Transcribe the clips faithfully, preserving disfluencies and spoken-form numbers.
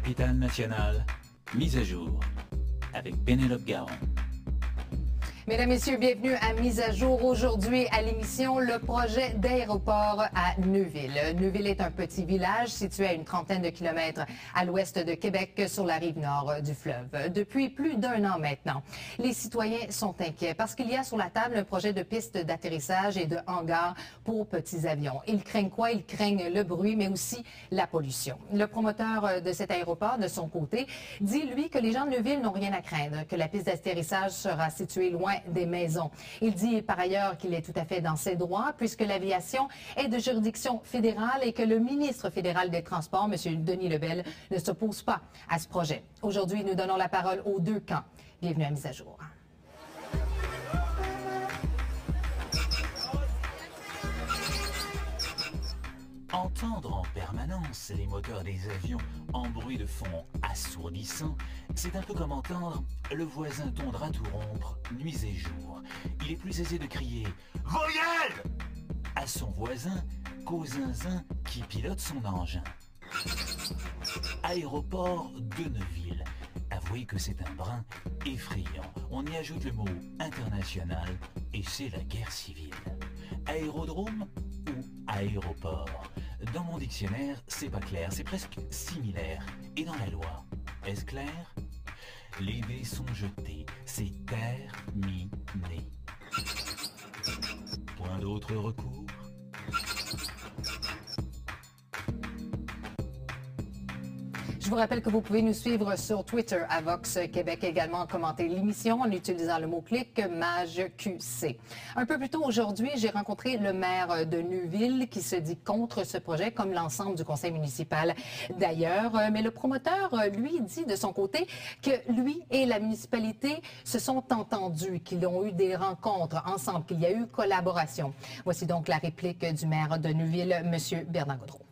capitale nationale, mise à jour, avec Pénélope Garon. Mesdames, Messieurs, bienvenue à Mise à jour. Aujourd'hui à l'émission, le projet d'aéroport à Neuville. Neuville est un petit village situé à une trentaine de kilomètres à l'ouest de Québec, sur la rive nord du fleuve. Depuis plus d'un an maintenant, les citoyens sont inquiets parce qu'il y a sur la table un projet de piste d'atterrissage et de hangar pour petits avions. Ils craignent quoi? Ils craignent le bruit, mais aussi la pollution. Le promoteur de cet aéroport, de son côté, dit, lui, que les gens de Neuville n'ont rien à craindre, que la piste d'atterrissage sera située loin des maisons. Il dit par ailleurs qu'il est tout à fait dans ses droits puisque l'aviation est de juridiction fédérale et que le ministre fédéral des Transports, M. Denis Lebel, ne s'oppose pas à ce projet. Aujourd'hui, nous donnons la parole aux deux camps. Bienvenue à Mise à jour. Entendre en permanence les moteurs des avions en bruit de fond assourdissant, c'est un peu comme entendre le voisin tondre à tout rompre, nuit et jour. Il est plus aisé de crier « Voyelle !» à son voisin qu'au zinzin qui pilote son engin. Aéroport de Neuville. Avouez que c'est un brin effrayant. On y ajoute le mot « international » et c'est la guerre civile. Aérodrome ou aéroport? Dans mon dictionnaire, c'est pas clair, c'est presque similaire. Et dans la loi, est-ce clair? Les dés sont jetés, c'est terminé. Point d'autre recours? Je vous rappelle que vous pouvez nous suivre sur Twitter à Vox Québec, également commenter l'émission en utilisant le mot-clic MAGEQC. Un peu plus tôt aujourd'hui, j'ai rencontré le maire de Neuville qui se dit contre ce projet, comme l'ensemble du conseil municipal d'ailleurs. Mais le promoteur, lui, dit de son côté que lui et la municipalité se sont entendus, qu'ils ont eu des rencontres ensemble, qu'il y a eu collaboration. Voici donc la réplique du maire de Neuville, M. Bernard Gaudreault.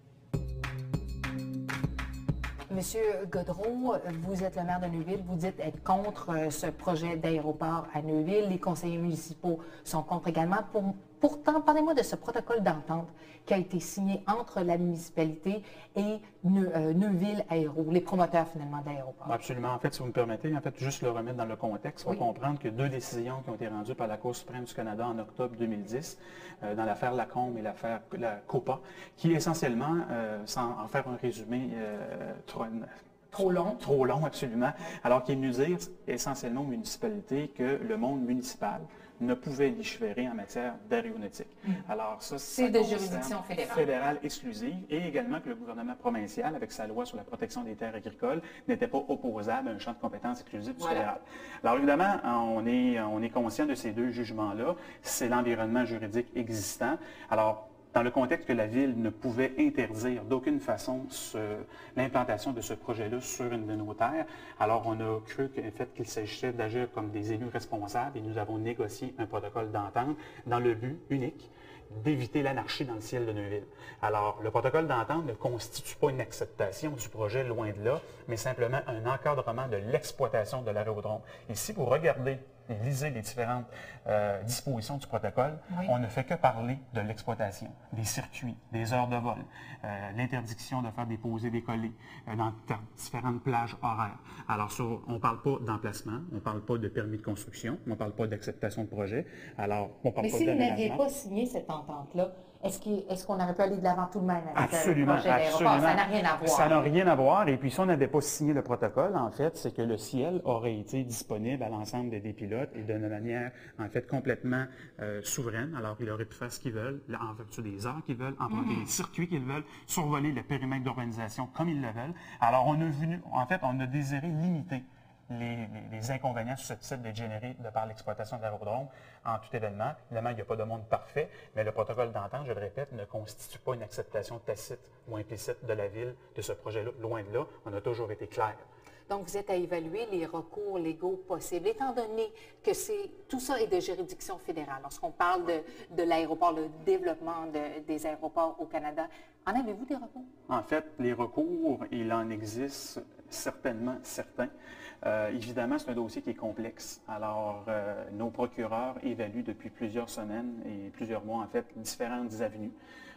Monsieur Gaudreault, vous êtes le maire de Neuville, vous dites être contre ce projet d'aéroport à Neuville. Les conseillers municipaux sont contre également. Pour, pourtant, parlez-moi de ce protocole d'entente qui a été signé entre la municipalité et ne, euh, Neuville Aéro, les promoteurs finalement d'aéroport. Absolument. En fait, si vous me permettez, en fait, juste le remettre dans le contexte, il faut oui. comprendre que deux décisions qui ont été rendues par la Cour suprême du Canada en octobre deux mille dix, euh, dans l'affaire Lacombe et l'affaire la COPA, qui essentiellement, euh, sans en faire un résumé euh, trop, Trop long. Trop long, absolument. Alors qu'il est venu dire essentiellement aux municipalités que le monde municipal ne pouvait légiférer en matière d'aéronautique. Mm. Alors ça, c'est de juridiction fédérale. fédérale exclusive et également que le gouvernement provincial, avec sa loi sur la protection des terres agricoles, n'était pas opposable à un champ de compétences exclusif du voilà. fédéral. Alors évidemment, on est, on est conscient de ces deux jugements-là. C'est l'environnement juridique existant. Alors, dans le contexte que la Ville ne pouvait interdire d'aucune façon l'implantation de ce projet-là sur une de nos terres, alors on a cru qu'en fait, qu'il s'agissait d'agir comme des élus responsables et nous avons négocié un protocole d'entente dans le but unique d'éviter l'anarchie dans le ciel de Neuville. Alors, le protocole d'entente ne constitue pas une acceptation du projet, loin de là, mais simplement un encadrement de l'exploitation de l'aérodrome. Et si vous regardez et lisez les différentes euh, dispositions du protocole, oui. on ne fait que parler de l'exploitation, des circuits, des heures de vol, euh, l'interdiction de faire déposer des colis euh, dans différentes plages horaires. Alors, sur, on ne parle pas d'emplacement, on ne parle pas de permis de construction, on ne parle pas d'acceptation de projet. Alors, on parle Mais pas si vous d'aménagement. n'aviez pas signé cette entente-là, est-ce qu'on est qu'on aurait pu aller de l'avant tout de même avec absolument, le projet d'aéroport? Ça n'a rien à voir. Ça n'a rien à voir. Et puis, si on n'avait pas signé le protocole, en fait, c'est que le ciel aurait été disponible à l'ensemble des, des pilotes et de manière, en fait, complètement euh, souveraine. Alors, ils auraient pu faire ce qu'ils veulent, en vertu des heures qu'ils veulent, emprunter mm-hmm. les circuits qu'ils veulent, survoler le périmètre d'urbanisation comme ils le veulent. Alors, on a venu, en fait, on a désiré limiter Les, les, les inconvénients susceptibles d'être générés de par l'exploitation de l'aérodrome en tout événement. Évidemment, il n'y a pas de monde parfait, mais le protocole d'entente, je le répète, ne constitue pas une acceptation tacite ou implicite de la Ville de ce projet-là. Loin de là, on a toujours été clair. Donc, vous êtes à évaluer les recours légaux possibles, étant donné que c'est tout ça est de juridiction fédérale. Lorsqu'on parle de, de l'aéroport, le développement de, des aéroports au Canada, en avez-vous des recours? En fait, les recours, il en existe certainement certains. Euh, évidemment, c'est un dossier qui est complexe. Alors, euh, nos procureurs évaluent depuis plusieurs semaines et plusieurs mois, en fait, différentes avenues.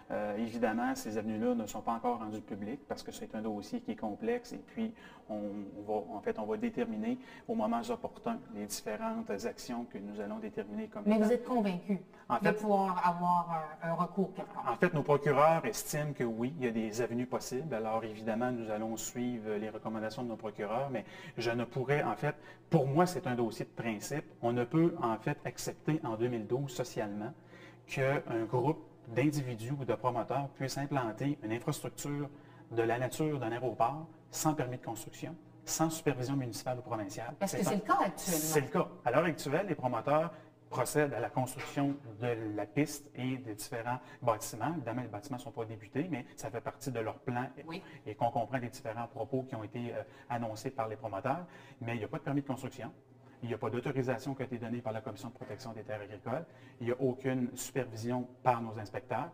Euh, évidemment, ces avenues-là ne sont pas encore rendues publiques parce que c'est un dossier qui est complexe et puis on, on va, en fait, on va déterminer au moment opportun les différentes actions que nous allons déterminer comme Mais étant. vous êtes convaincu En de fait, pouvoir avoir un, un recours quelconque? En fait, nos procureurs estiment que oui, il y a des avenues possibles. Alors évidemment, nous allons suivre les recommandations de nos procureurs, mais je ne pourrais, en fait, pour moi, c'est un dossier de principe. On ne peut, en fait, accepter en deux mille douze socialement qu'un groupe d'individus ou de promoteurs puisse implanter une infrastructure de la nature d'un aéroport sans permis de construction, sans supervision municipale ou provinciale. Est-ce que c'est le cas actuellement? C'est le cas. À l'heure actuelle, les promoteurs procèdent à la construction de la piste et des différents bâtiments. Évidemment, les bâtiments ne sont pas débutés, mais ça fait partie de leur plan Oui. et qu'on comprend les différents propos qui ont été euh, annoncés par les promoteurs. Mais il n'y a pas de permis de construction. Il n'y a pas d'autorisation qui a été donnée par la Commission de protection des terres agricoles. Il n'y a aucune supervision par nos inspecteurs.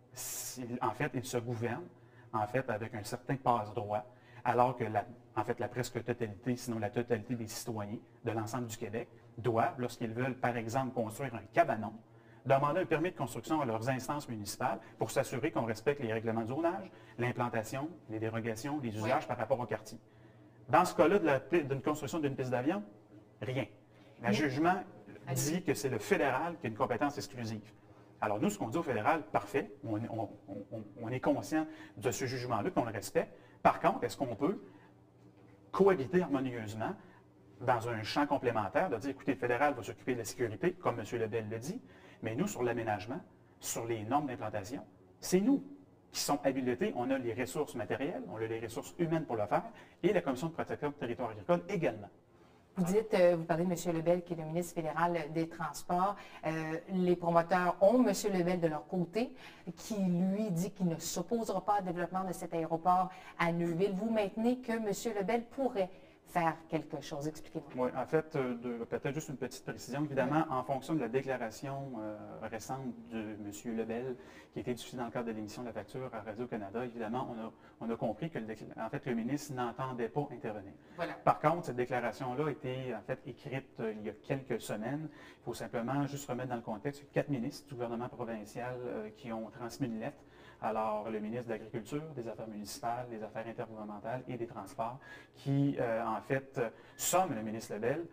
En fait, ils se gouvernent en fait, avec un certain passe-droit, alors que la, en fait, la presque totalité, sinon la totalité des citoyens de l'ensemble du Québec doivent, lorsqu'ils veulent, par exemple, construire un cabanon, demander un permis de construction à leurs instances municipales pour s'assurer qu'on respecte les règlements de zonage, l'implantation, les dérogations, les usages oui. par rapport au quartier. Dans ce cas-là, d'une construction d'une piste d'avion, rien. Le oui. jugement dit que c'est le fédéral qui a une compétence exclusive. Alors nous, ce qu'on dit au fédéral, parfait, on, on, on, on est conscient de ce jugement-là, qu'on le respecte. Par contre, est-ce qu'on peut cohabiter harmonieusement dans un champ complémentaire, de dire, écoutez, le fédéral va s'occuper de la sécurité, comme M. Lebel le dit, mais nous, sur l'aménagement, sur les normes d'implantation, c'est nous qui sommes habilités. On a les ressources matérielles, on a les ressources humaines pour le faire, et la Commission de protection du territoire agricole également. Vous dites, euh, vous parlez de M. Lebel, qui est le ministre fédéral des Transports. Euh, les promoteurs ont M. Lebel de leur côté, qui lui dit qu'il ne s'opposera pas au développement de cet aéroport à Neuville. Vous maintenez que M. Lebel pourrait faire quelque chose. Expliquez-moi. Oui, en fait, euh, peut-être juste une petite précision. Évidemment, en fonction de la déclaration euh, récente de M. Lebel, qui a été diffusée dans le cadre de l'émission de la facture à Radio-Canada, évidemment, on a, on a compris que le, en fait, le ministre n'entendait pas intervenir. Voilà. Par contre, cette déclaration-là a été en fait écrite euh, il y a quelques semaines. Il faut simplement juste remettre dans le contexte quatre ministres du gouvernement provincial euh, qui ont transmis une lettre. Alors, le ministre de l'Agriculture, des Affaires municipales, des Affaires intergouvernementales et des Transports, qui, euh, en fait, euh, somme le ministre Lebel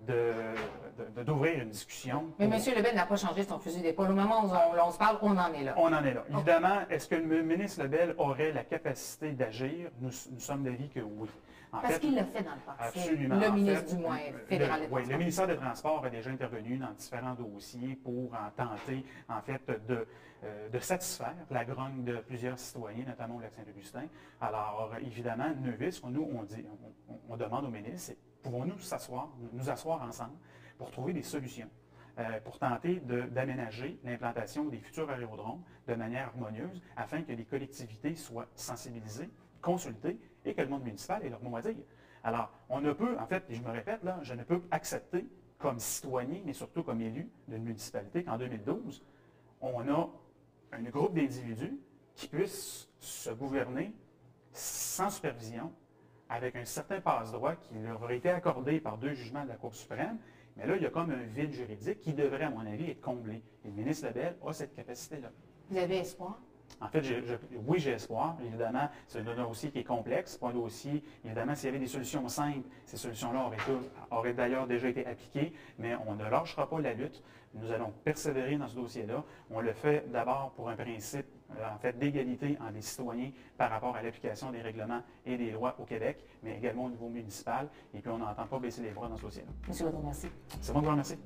d'ouvrir une discussion. Mais pour... M. Lebel n'a pas changé son fusil d'épaule. Au moment où on, on se parle, on en est là. On en est là. Okay. Évidemment, est-ce que le ministre Lebel aurait la capacité d'agir? Nous, nous sommes d'avis que oui. En Parce qu'il l'a fait dans le passé. Absolument. Le ministre, fait, du moins, fédéral le, des oui, Transports. Le ministère des Transports a déjà intervenu dans différents dossiers pour en tenter, en fait, de, euh, de satisfaire la grogne de plusieurs citoyens, notamment au Lac-Saint-Augustin. Alors, évidemment, Neuville, ce que nous, on, dit, on, on demande au ministre, c'est pouvons-nous s'asseoir, nous asseoir ensemble pour trouver des solutions, euh, pour tenter d'aménager l'implantation des futurs aérodromes de manière harmonieuse afin que les collectivités soient sensibilisées, consultées et que le monde municipal ait leur mot à dire. Alors, on ne peut, en fait, et je me répète, là, je ne peux accepter comme citoyen, mais surtout comme élu d'une municipalité, qu'en deux mille douze, on a un groupe d'individus qui puissent se gouverner sans supervision, avec un certain passe-droit qui leur aurait été accordé par deux jugements de la Cour suprême. Mais là, il y a comme un vide juridique qui devrait, à mon avis, être comblé. Et le ministre Lebel a cette capacité-là. Vous avez espoir? En fait, je, je, oui, j'ai espoir. Évidemment, c'est un dossier qui est complexe. C'est pas un dossier, évidemment, s'il y avait des solutions simples, ces solutions-là auraient, auraient d'ailleurs déjà été appliquées, mais on ne lâchera pas la lutte. Nous allons persévérer dans ce dossier-là. On le fait d'abord pour un principe, euh, en fait, d'égalité entre les citoyens par rapport à l'application des règlements et des lois au Québec, mais également au niveau municipal. Et puis, on n'entend pas baisser les bras dans ce dossier-là. Monsieur Gaudreau, merci. C'est bon de vous remercier.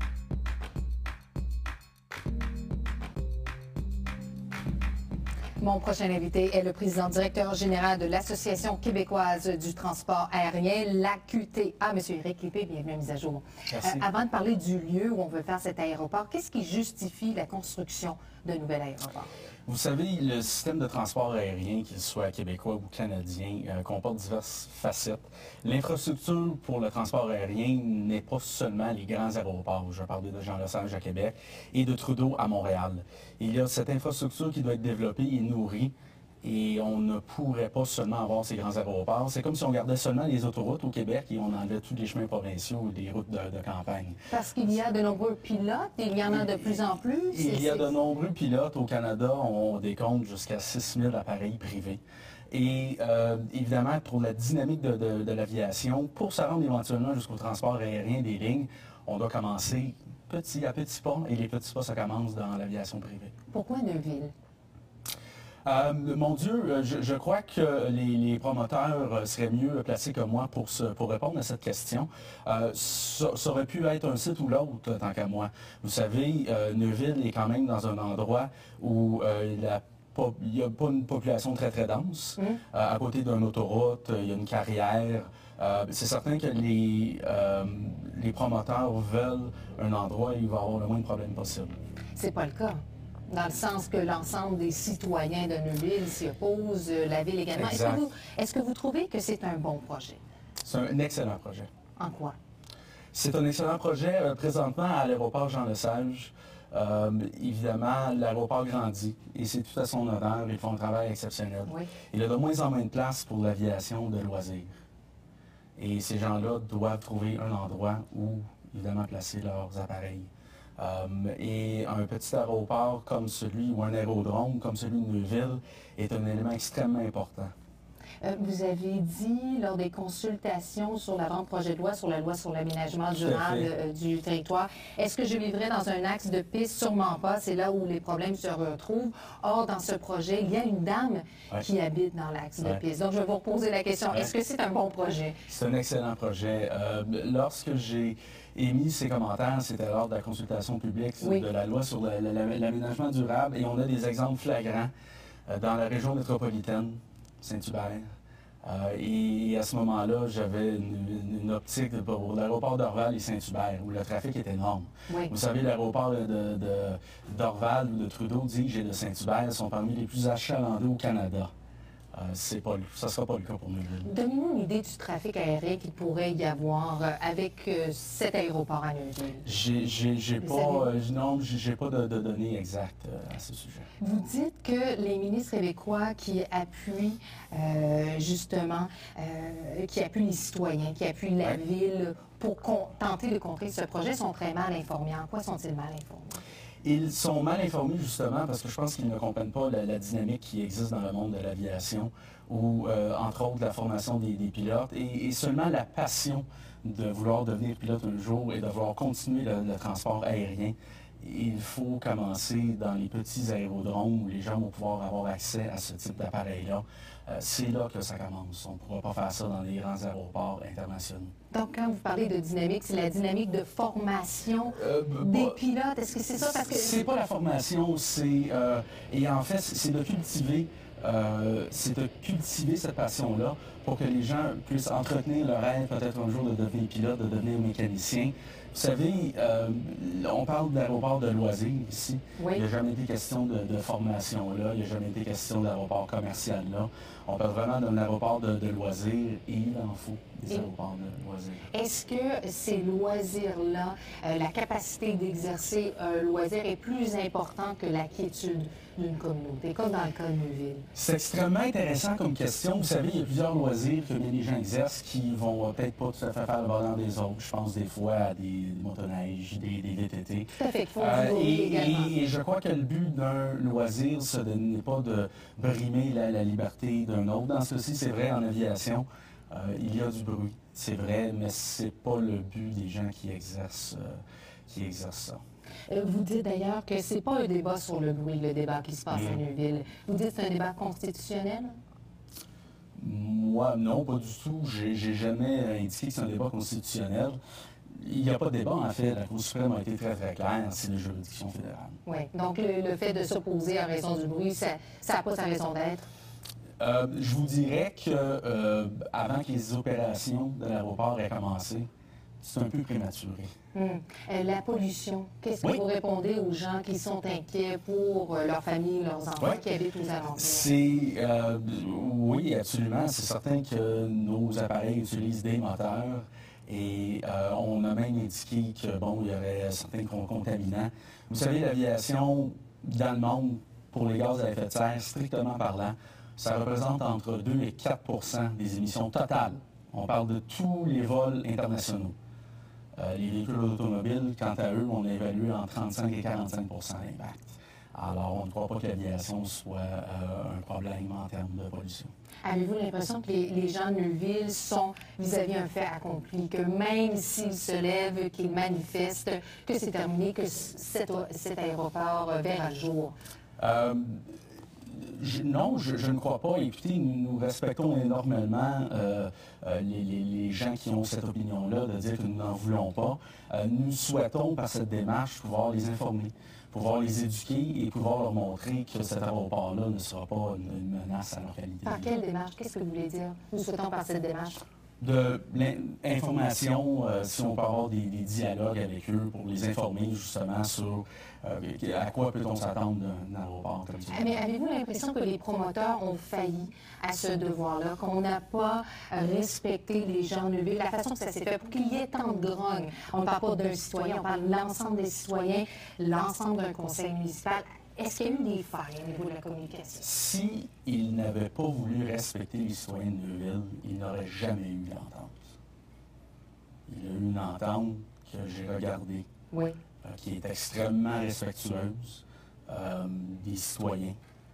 Mon prochain invité est le président directeur général de l'Association québécoise du transport aérien, l'A Q T A. Monsieur Éric Lépée, bienvenue à Mise à jour. Merci. Euh, avant de parler du lieu où on veut faire cet aéroport, qu'est-ce qui justifie la construction d'un nouvel aéroport? Vous savez, le système de transport aérien, qu'il soit québécois ou canadien, euh, comporte diverses facettes. L'infrastructure pour le transport aérien n'est pas seulement les grands aéroports. Je vais parler de Jean-Lesage à Québec et de Trudeau à Montréal. Il y a cette infrastructure qui doit être développée et nourrie Et on ne pourrait pas seulement avoir ces grands aéroports. C'est comme si on gardait seulement les autoroutes au Québec et on enlevait tous les chemins provinciaux et les routes de, de campagne. Parce qu'il y a de nombreux pilotes, il y en a de plus en plus. Il y a de nombreux pilotes au Canada. On décompte jusqu'à six mille appareils privés. Et euh, évidemment, pour la dynamique de, de, de l'aviation, pour se rendre éventuellement jusqu'au transport aérien des lignes, on doit commencer petit à petit pas. Et les petits pas, ça commence dans l'aviation privée. Pourquoi Neuville? Euh, mon Dieu, je, je crois que les, les promoteurs seraient mieux placés que moi pour, se, pour répondre à cette question. Euh, ça, ça aurait pu être un site ou l'autre, tant qu'à moi. Vous savez, euh, Neuville est quand même dans un endroit où euh, la il n'y a pas une population très, très dense. Mmh. Euh, à côté d'une autoroute, il y a une carrière. Euh, c'est certain que les, euh, les promoteurs veulent un endroit où il va y avoir le moins de problèmes possible. C'est pas le cas. Dans le sens que l'ensemble des citoyens de Neuville s'y opposent, la Ville également. Est-ce que, vous, est-ce que vous trouvez que c'est un bon projet? C'est un excellent projet. En quoi? C'est un excellent projet. Euh, présentement, à l'aéroport Jean-Lesage, euh, évidemment, l'aéroport grandit et c'est tout à son honneur. Ils font un travail exceptionnel. Oui. Il y a de moins en moins de place pour l'aviation de loisirs. Et ces gens-là doivent trouver un endroit où, évidemment, placer leurs appareils. Euh, et un petit aéroport comme celui, ou un aérodrome comme celui de Neuville, est un élément extrêmement important. Euh, vous avez dit, lors des consultations sur l'avant-projet de loi, sur la loi sur l'aménagement durable euh, du territoire, est-ce que je vivrais dans un axe de piste? Sûrement pas, c'est là où les problèmes se retrouvent. Or, dans ce projet, il y a une dame ouais. qui habite dans l'axe ouais. de piste. Donc, je vais vous reposer la question, ouais. est-ce que c'est un bon projet? C'est un excellent projet. Euh, lorsque j'ai émis ces commentaires, c'était lors de la consultation publique oui. de la loi sur l'aménagement durable, et on a des exemples flagrants euh, dans la région métropolitaine, Saint-Hubert. Euh, et à ce moment-là, j'avais une, une optique pour l'aéroport d'Orval et Saint-Hubert, où le trafic est énorme. Oui. Vous savez, l'aéroport de, de, d'Orval ou de Trudeau-Dige et de Saint-Hubert sont parmi les plus achalandés au Canada. Euh, c'est pas, ça ne sera pas le cas pour nous. Donnez-nous une idée du trafic aérien qu'il pourrait y avoir euh, avec euh, cet aéroport à Neuville. J'ai, j'ai, j'ai pas, euh, non, j'ai pas de, de données exactes euh, à ce sujet. Vous dites que les ministres québécois qui appuient euh, justement, euh, qui appuient les citoyens, qui appuient la ouais. ville pour tenter de contrer ce projet sont très mal informés. En quoi sont-ils mal informés? Ils sont mal informés justement parce que je pense qu'ils ne comprennent pas la, la dynamique qui existe dans le monde de l'aviation ou, euh, entre autres, la formation des, des pilotes et, et seulement la passion de vouloir devenir pilote un jour et de vouloir continuer le, le transport aérien. Il faut commencer dans les petits aérodromes où les gens vont pouvoir avoir accès à ce type d'appareil-là. Euh, c'est là que ça commence. On ne pourra pas faire ça dans les grands aéroports internationaux. Donc, quand vous parlez de dynamique, c'est la dynamique de formation euh, des bah, pilotes. Est-ce que c'est ça? Parce que c'est pas la formation, c'est... Euh, et en fait, c'est de cultiver... Euh, c'est de cultiver cette passion-là pour que les gens puissent entretenir leur rêve peut-être un jour de devenir pilote, de devenir mécanicien. Vous savez, euh, on parle d'aéroport de loisirs ici. Oui. Il n'y a jamais été question de, de formation là, il n'y a jamais été question d'aéroport commercial là. On parle vraiment d'un aéroport de, de loisirs et il en faut des et aéroports de loisirs. Est-ce que ces loisirs-là, euh, la capacité d'exercer un loisir est plus importante que la quiétude d'une communauté, comme dans le cas de Neuville? C'est extrêmement intéressant comme question. Vous savez, il y a plusieurs loisirs que bien les gens exercent qui vont peut-être pas tout à fait faire le bonheur des autres. Je pense des fois à des, des motoneiges, des, des V T T. Tout à fait, faut euh, et, et, et je crois que le but d'un loisir, ce n'est pas de brimer la, la liberté d'un autre. Dans ceci, c'est vrai, en aviation, euh, il y a du bruit, c'est vrai, mais c'est pas le but des gens qui exercent, euh, qui exercent ça. Vous dites d'ailleurs que ce n'est pas un débat sur le bruit, le débat qui se passe mmh. à Neuville. Vous dites que c'est un débat constitutionnel? Moi, non, pas du tout. J'ai, j'ai jamais indiqué que c'est un débat constitutionnel. Il n'y a pas de débat, en fait. La Cour suprême a été très, très claire. C'est une juridiction fédérale. Oui. Donc, le, le fait de s'opposer à raison du bruit, ça n'a pas sa raison d'être? Euh, je vous dirais que euh, avant que les opérations de l'aéroport aient commencé, c'est un peu prématuré. Hum. Euh, la pollution, qu'est-ce que oui. vous répondez aux gens qui sont inquiets pour euh, leur famille, leurs enfants oui. qui habitent aux alentours? C'est, euh, oui, absolument. C'est certain que nos appareils utilisent des moteurs et euh, on a même indiqué que, bon, il y aurait certains contaminants. Vous savez, l'aviation, dans le monde, pour les gaz à effet de serre, strictement parlant, ça représente entre deux et quatre pour cent des émissions totales. On parle de tous les vols internationaux. Euh, les véhicules automobiles, quant à eux, on évalue entre trente-cinq et quarante-cinq pour cent d'impact. Alors, on ne croit pas que l'aviation soit euh, un problème en termes de pollution. Avez-vous l'impression que les, les gens de Neuville sont vis-à-vis un fait accompli, que même s'ils se lèvent, qu'ils manifestent, que c'est terminé, que cet, cet aéroport verra le jour? Euh, je, non, je, je ne crois pas. Écoutez, nous, nous respectons énormément euh, euh, les, les, les gens qui ont cette opinion-là, de dire que nous n'en voulons pas. Euh, nous souhaitons, par cette démarche, pouvoir les informer, pouvoir les éduquer et pouvoir leur montrer que cet aéroport-là ne sera pas une, une menace à leur qualité. Par quelle démarche? Qu'est-ce que vous voulez dire? Nous souhaitons par cette démarche? De l'information, euh, si on peut avoir des, des dialogues avec eux pour les informer justement sur euh, à quoi peut-on s'attendre d'un aéroport comme ça. Mais avez-vous l'impression que les promoteurs ont failli à ce devoir-là, qu'on n'a pas respecté les gens de Neuville, la façon que ça s'est fait pour qu'il y ait tant de grogne? On ne parle pas d'un citoyen, on parle de l'ensemble des citoyens, l'ensemble d'un conseil municipal. Est-ce qu'il y a eu des failles au niveau de la communication? S'ils n'avaient pas voulu respecter les citoyens de Neuville, il n'aurait jamais eu d'entente. Il y a eu une entente que j'ai regardée, oui. euh, qui est extrêmement respectueuse euh, des citoyens.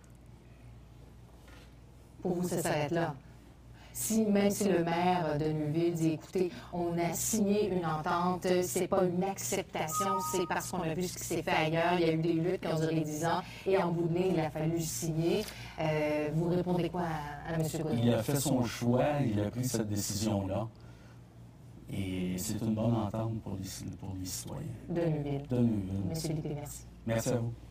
Pour vous, ça s'arrête là? Si, même si le maire de Neuville dit, écoutez, on a signé une entente, c'est pas une acceptation, c'est parce qu'on a vu ce qui s'est fait ailleurs, il y a eu des luttes qui ont duré dix ans, et en bout de ligne, il a fallu signer. Euh, vous répondez quoi à, à M. Gaudreau? Il a fait son choix, il a pris cette décision-là, et c'est une bonne entente pour les, pour les citoyens. De Neuville. De Neuville. M. Lépée, merci. Merci à vous.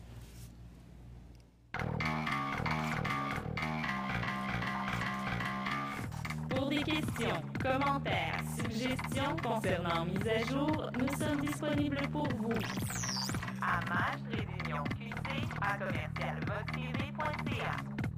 Pour des questions, commentaires, suggestions concernant Mise à jour, nous sommes disponibles pour vous. À maj réunion q c à commercial vox t v point c a.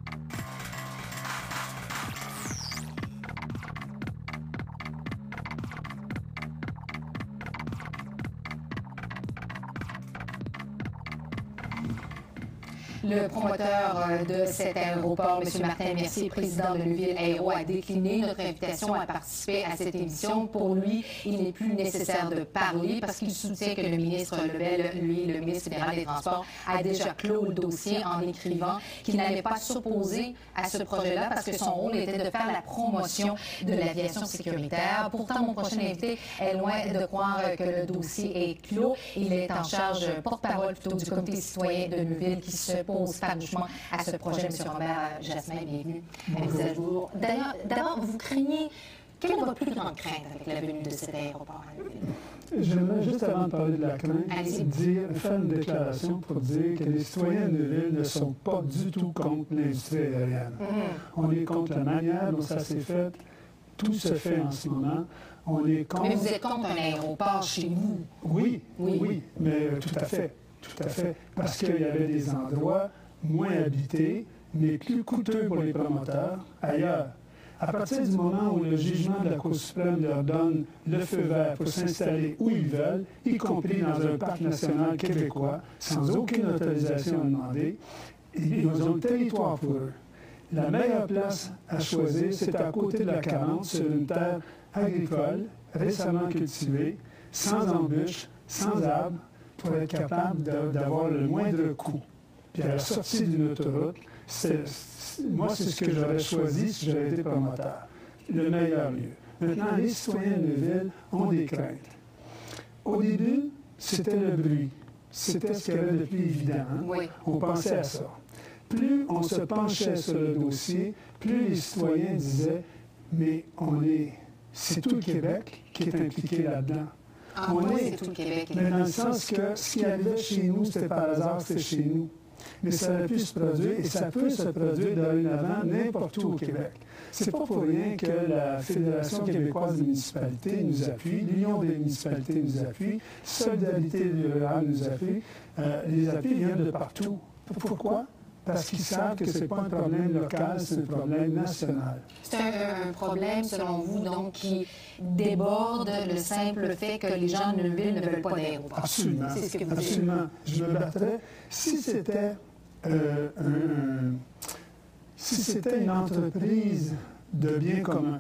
Le promoteur de cet aéroport, M. Martin Mercier, président de Neuville Aéro, a décliné notre invitation à participer à cette émission. Pour lui, il n'est plus nécessaire de parler parce qu'il soutient que le ministre Lebel, lui, le ministre fédéral des Transports, a déjà clos le dossier en écrivant qu'il n'allait pas s'opposer à ce projet-là parce que son rôle était de faire la promotion de l'aviation sécuritaire. Pourtant, mon prochain invité est loin de croire que le dossier est clos. Il est en charge, porte-parole plutôt, du comité citoyen de Neuville qui se pose farouchement à ce projet. M. Robert Jasmin, bienvenue à Mise à jour. D'ailleurs, d'abord, vous craignez, quelle est votre plus grande crainte avec la venue de cet aéroport à Neuville? J'aimerais, juste avant de parler de la crainte, dire, faire une déclaration pour dire que les citoyens de Neuville ne sont pas du tout contre l'industrie aérienne. Mm-hmm. On est contre la manière dont ça s'est fait. Tout se fait en ce moment. On est contre... Mais vous êtes contre un aéroport chez vous? Oui, oui, oui, mais euh, tout à fait. Tout à fait. Parce qu'il y avait des endroits moins habités, mais plus coûteux pour les promoteurs ailleurs. À partir du moment où le jugement de la Cour suprême leur donne le feu vert pour s'installer où ils veulent, y compris dans un parc national québécois, sans aucune autorisation à demander, ils ont le territoire pour eux. La meilleure place à choisir, c'est à côté de la quarante, sur une terre agricole, récemment cultivée, sans embûches, sans arbres, pour être capable d'avoir le moindre coût. Puis à la sortie d'une autoroute, c'est, moi, c'est ce que j'aurais choisi si j'avais été promoteur. Le meilleur lieu. Maintenant, les citoyens de Neuville ont des craintes. Au début, c'était le bruit. C'était ce qu'il y avait de plus évident. Hein? Oui. On pensait à ça. Plus on se penchait sur le dossier, plus les citoyens disaient, mais on est, c'est tout le Québec qui est impliqué là-dedans. Ah, on oui, est, c'est tout le Québec. Mais dans le sens que ce qui arrivait chez nous, c'était par hasard, c'était chez nous. Mais ça aurait pu se produire, et ça peut se produire dorénavant n'importe où au Québec. C'est pas pour rien que la Fédération québécoise des municipalités nous appuie, l'Union des municipalités nous appuie, Solidarité rurale nous appuie. Euh, les appuis viennent de partout. Pourquoi? Parce qu'ils savent que ce n'est pas un problème local, c'est un problème national. C'est un, un problème, selon vous, donc, qui déborde le simple fait que les gens de Neuville ne veulent pas d'aéroport. Absolument. C'est ce que vous Absolument. Dites. Je me battrais. Si c'était euh, un, un, si c'était une entreprise de biens communs,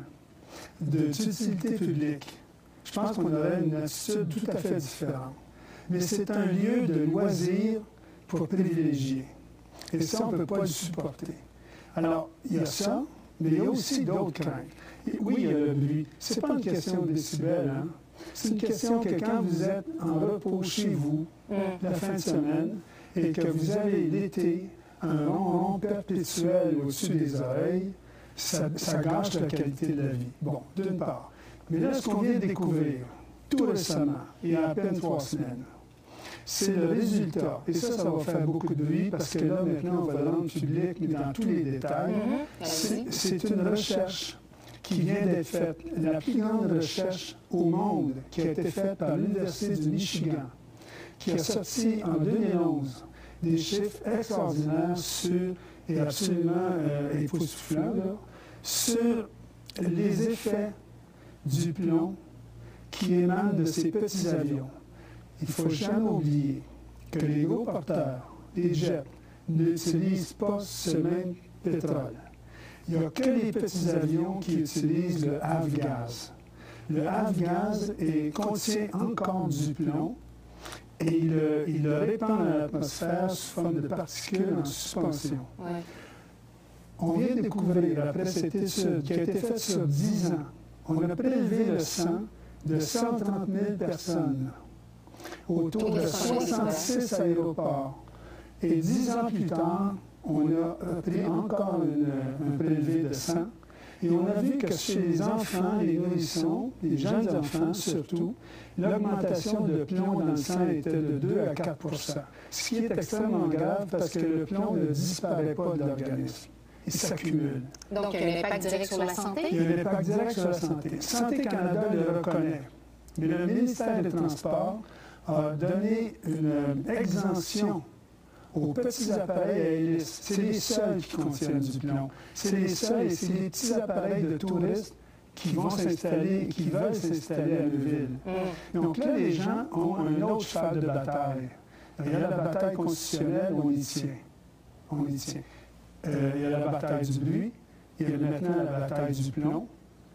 d'utilité publique, je pense qu'on aurait une attitude tout à fait différente. Mais c'est un lieu de loisirs pour privilégiés. Et ça, on ne peut pas le supporter. Alors, il y a ça, mais il y a aussi d'autres craintes. Et oui, il y a le bruit. Ce n'est pas une question de décibels, hein? C'est une question que quand vous êtes en repos chez vous, la fin de semaine, et que vous avez l'été, un ronron perpétuel au-dessus des oreilles, ça, ça gâche la qualité de la vie. Bon, d'une part. Mais là, ce qu'on vient de découvrir, tout récemment, il y a à peine trois semaines, c'est le résultat. Et ça, ça va faire beaucoup de bruit parce que là, maintenant, on va le rendre public, mais dans tous les détails. Mm-hmm. C'est une recherche qui vient d'être faite, la plus grande recherche au monde qui a été faite par l'Université du Michigan, qui a sorti en deux mille onze des chiffres extraordinaires sur, et absolument euh, époustouflants, là, sur les effets du plomb qui émanent de ces petits avions. Il ne faut jamais oublier que les gros porteurs, les jets, n'utilisent pas ce même pétrole. Il n'y a que les petits avions qui utilisent le Avgaz. Le Avgaz contient encore du plomb et il, il le répand dans l'atmosphère sous forme de particules en suspension. Ouais. On vient de découvrir, après cette étude qui a été faite sur dix ans, on a prélevé le sang de cent trente mille personnes autour de soixante-six aéroports. Et dix ans plus tard, on a pris encore une, un prélevé de sang et on a vu que chez les enfants, les nourrissons, les jeunes enfants surtout, l'augmentation de plomb dans le sang était de deux à quatre pour cent, ce qui est extrêmement grave parce que le plomb ne disparaît pas de l'organisme. Il s'accumule. Donc, il y a un impact direct sur la santé? Il y a un impact direct sur la santé. Santé Canada le reconnaît. Mais le ministère des Transports a donné une exemption aux petits appareils à hélice. C'est les seuls qui contiennent du plomb. C'est les seuls et c'est les petits appareils de touristes qui vont s'installer, qui veulent s'installer à Neuville. Mm. Donc là, les gens ont un autre cheval de bataille. Il y a la bataille constitutionnelle, on y tient. On y tient. Euh, il y a la bataille du bruit, il y a maintenant la bataille du plomb,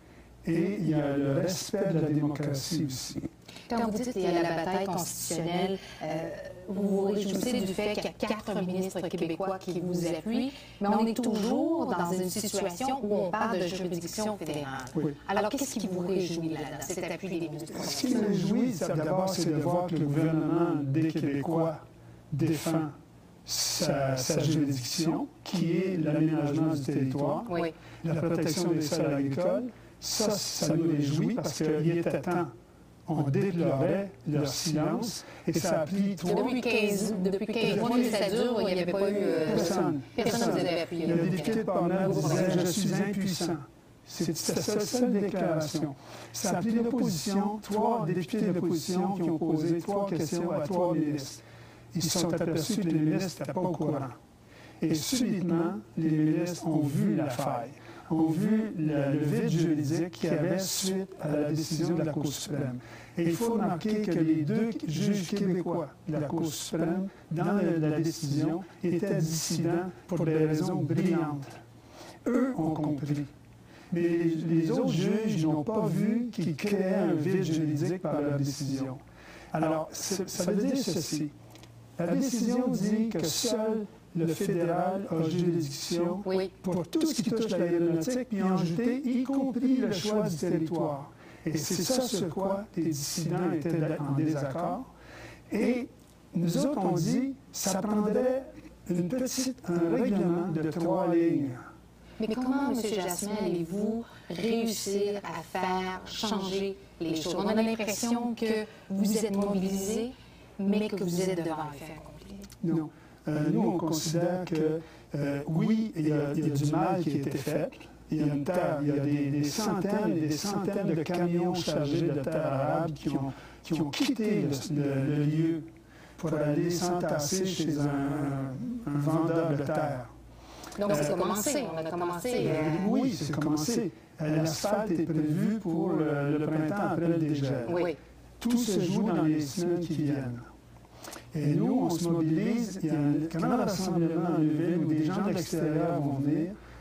et il y a le respect de la démocratie aussi. Quand vous dites qu'il y a la bataille constitutionnelle, euh, vous vous réjouissez du fait qu'il y a quatre ministres québécois qui vous appuient, mais on est toujours dans une situation où on parle de juridiction fédérale. Oui. Alors, qu'est-ce qui vous réjouit là, dans cet appui des ministres? Ce qui me réjouit, d'abord, c'est de voir que le gouvernement des Québécois défend Sa, sa juridiction, qui est l'aménagement du territoire, oui. la protection des sols agricoles. Ça, ça nous réjouit parce qu'il était temps. On déplorait leur silence et ça a pris trois... Depuis quinze, depuis quinze mois que ça dure, il n'y avait pas eu... Euh, personne. Personne ne vous avait appuyé. Le député de Portneuf disait « Je suis impuissant ». C'est sa seule déclaration. Ça a pris l'opposition, trois députés de l'opposition qui ont posé trois questions à trois ministres. Ils se sont aperçus que les ministres n'étaient pas au courant. Et subitement, les ministres ont vu la faille, ont vu le, le vide juridique qu'il y avait suite à la décision de la Cour suprême. Et il faut remarquer que les deux juges québécois de la Cour suprême, dans la, la décision, étaient dissidents pour des raisons brillantes. Eux ont compris. Mais les, les autres juges n'ont pas vu qu'ils créaient un vide juridique par leur décision. Alors, ça veut dire ceci. La décision dit que seul le fédéral a juridiction oui. pour tout ce qui touche l'aéronautique, puis en ajouter, y compris le choix du territoire. Et c'est ça sur quoi les dissidents étaient en désaccord. Et nous autres, on dit, ça prendrait une petite, un règlement de trois lignes. Mais comment, M. Jasmin, allez-vous réussir à faire changer les choses? On a l'impression que vous êtes mobilisés, mais que vous êtes devant le fait accompli. Non. Euh, nous, on considère que, euh, oui, il y, a, il y a du mal qui a été fait. Il y a une terre, il y a des, des centaines et des centaines de camions chargés de terre arable qui ont, qui ont quitté le, le, le lieu pour aller s'entasser chez un, un, un vendeur de terre. Donc, c'est euh, commencé. On a commencé. Euh... Oui, c'est commencé. L'asphalte est prévu pour le, le printemps après le dégel. Oui. Tout se joue dans les semaines qui viennent. Et nous, on se mobilise. Il y a un grand rassemblement à Neuville où des gens de l'extérieur vont venir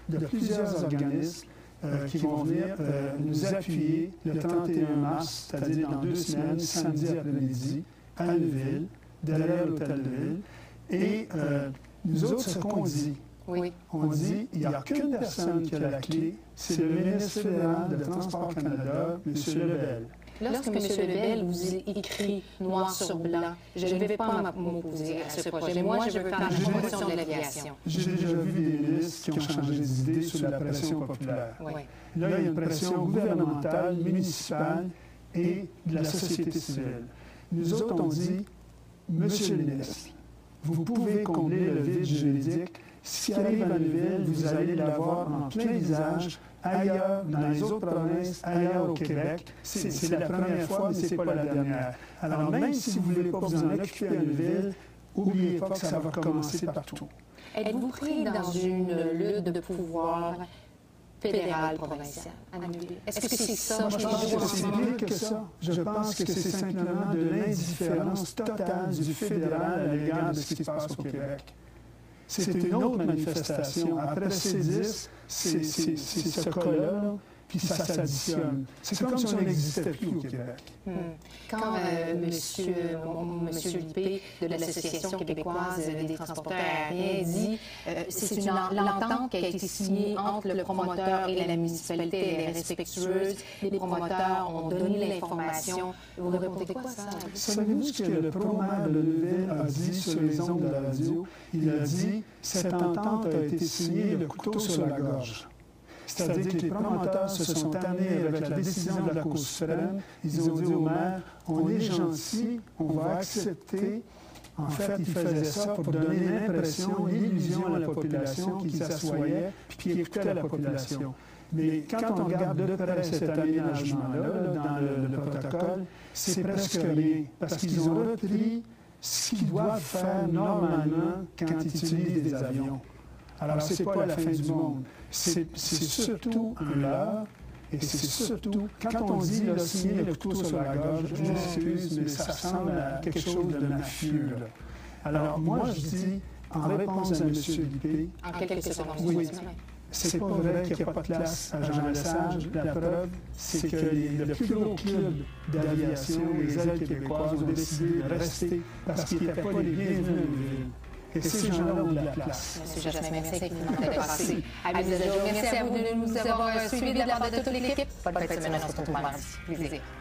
de plusieurs organismes euh, qui vont venir euh, nous appuyer le trente et un mars, c'est-à-dire dans deux semaines, samedi après-midi, à Neuville, derrière l'Hôtel de Ville. Et euh, nous autres, ce qu'on dit, Oui. on dit il n'y a qu'une personne qui a la clé, c'est le ministre fédéral de Transport Canada, M. Lebel. Lorsque M. Lebel vous écrit noir sur blanc, je ne vais pas m'opposer à ce projet. Moi, je veux faire la promotion de l'aviation. J'ai déjà vu des ministres qui ont changé d'idée sous la pression populaire. Oui. Là, il y a une pression gouvernementale, municipale et de la société civile. Nous autres, on dit, Monsieur le ministre, vous pouvez combler le vide juridique. Ce qui arrive à Neuville, vous allez l'avoir en plein visage, ailleurs, dans les autres provinces, ailleurs au Québec. C'est la première fois, mais ce n'est pas la dernière. Alors, même si vous ne voulez pas vous en occuper à Neuville, n'oubliez pas que ça va recommencer partout. Êtes-vous pris dans une lutte de pouvoir fédéral, provincial à Neuville? Est-ce que c'est ça? Je pense que c'est pire que ça. Je pense que c'est simplement de l'indifférence totale du fédéral à l'égard de ce qui se passe au Québec. C'est une autre manifestation. Après C dix, c'est ce cas-là, puis ça s'additionne. C'est comme si on n'existait plus au Québec. Hmm. Quand euh, monsieur, monsieur Lippé de l'Association québécoise des transporteurs aériens dit euh, c'est une l'entente qui a été signée entre le promoteur et la municipalité, elle est respectueuse, les promoteurs ont donné l'information. Vous répondez quoi à ça? Savez-vous ce que le pro-maire de Neuville a dit sur les ondes de la radio? Il a dit « Cette entente a été signée le couteau sur la gorge ». C'est-à-dire que les promoteurs se sont tannés avec la décision de la Cour suprême. Ils ont dit au maire, on est gentil, on va accepter. En fait, ils faisaient ça pour donner l'impression, l'illusion à la population qu'ils s'assoyaient puis qu'ils écoutaient la population. Mais quand on regarde de près cet aménagement-là, dans le, le protocole, c'est presque rien. Parce qu'ils ont repris ce qu'ils doivent faire normalement quand ils utilisent des avions. Alors, ce n'est pas la fin du monde. C'est surtout un leurre, et c'est surtout, quand on dit, là, signer le couteau sur la gorge, je m'excuse, mais ça ressemble à quelque chose de mafieux. Là. Alors, moi, je dis, en réponse à M. Lippé, en quelques secondes, oui, c'est pas vrai qu'il n'y a pas de place à Jean Lesage. La preuve, c'est que les, le plus gros club d'aviation, les ailes québécoises, ont décidé de rester parce qu'ils n'étaient pas les bienvenus à Neuville. Et ces gens-là ont de la place. Monsieur Jasmin, merci infiniment d'être passé à Mise à jour. Merci à vous de nous avoir suivis de la part de toute l'équipe. Bonne fin de semaine, on se retrouve mardi. Plaisir.